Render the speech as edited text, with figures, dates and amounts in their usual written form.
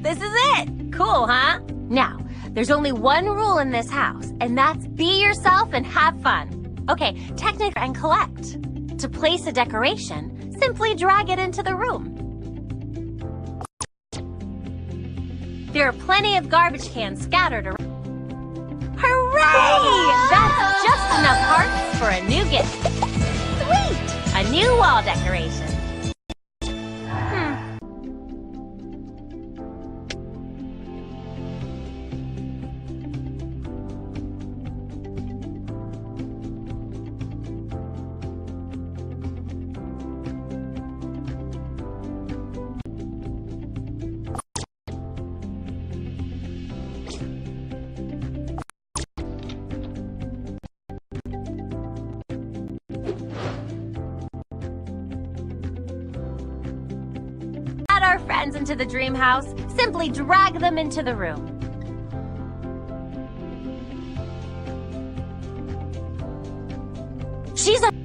This is it! Cool, huh? Now, there's only one rule in this house, and that's be yourself and have fun. Okay, technically and collect. To place a decoration, simply drag it into the room. There are plenty of garbage cans scattered around. Hooray! That's just enough hearts for a new gift. Sweet! A new wall decoration. Our friends into the dream house, simply drag them into the room. She's a